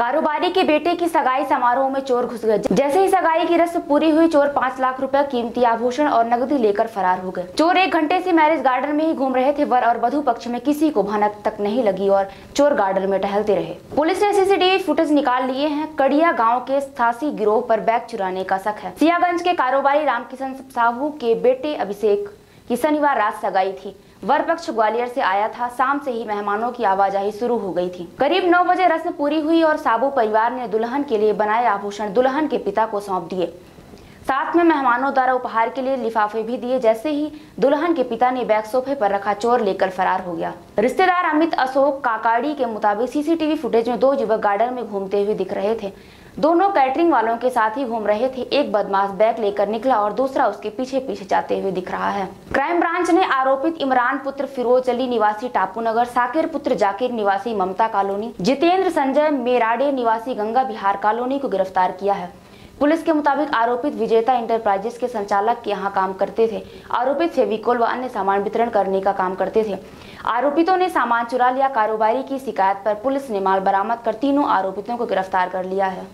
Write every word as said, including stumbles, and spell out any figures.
कारोबारी के बेटे की सगाई समारोह में चोर घुस गए। जैसे ही सगाई की रस्म पूरी हुई, चोर पाँच लाख रुपए कीमती आभूषण और नकदी लेकर फरार हो गए। चोर एक घंटे से मैरिज गार्डन में ही घूम रहे थे। वर और वधू पक्ष में किसी को भनक तक नहीं लगी और चोर गार्डन में टहलते रहे। पुलिस ने सीसीटीवी फुटेज निकाल लिए हैं। कड़िया गाँव के स्थासी गिरोह पर बैग चुराने का शक है। सियागंज के कारोबारी रामकिशन साहू के बेटे अभिषेक की शनिवार रात सगाई थी। वर पक्ष ग्वालियर से आया था। शाम से ही मेहमानों की आवाजाही शुरू हो गई थी। करीब नौ बजे रस्म पूरी हुई और साबू परिवार ने दुल्हन के लिए बनाए आभूषण दुल्हन के पिता को सौंप दिए। साथ में मेहमानों द्वारा उपहार के लिए लिफाफे भी दिए। जैसे ही दुल्हन के पिता ने बैग सोफे पर रखा, चोर लेकर फरार हो गया। रिश्तेदार अमित अशोक काकाड़ी के मुताबिक सीसीटीवी फुटेज में दो युवक गार्डन में घूमते हुए दिख रहे थे। दोनों कैटरिंग वालों के साथ ही घूम रहे थे। एक बदमाश बैग लेकर निकला और दूसरा उसके पीछे पीछे जाते हुए दिख रहा है। क्राइम ब्रांच ने आरोपित इमरान पुत्र फिरोज अली निवासी टापू नगर, साकिर पुत्र जाकिर निवासी ममता कॉलोनी, जितेंद्र संजय मेराडे निवासी गंगा बिहार कॉलोनी को गिरफ्तार किया है। पुलिस के मुताबिक आरोपित विजेता इंटरप्राइजेस के संचालक के यहाँ काम करते थे। आरोपित फेविकोल व अन्य सामान वितरण करने का काम करते थे। आरोपितों ने सामान चुरा लिया। कारोबारी की शिकायत पर पुलिस ने माल बरामद कर तीनों आरोपितों को गिरफ्तार कर लिया है।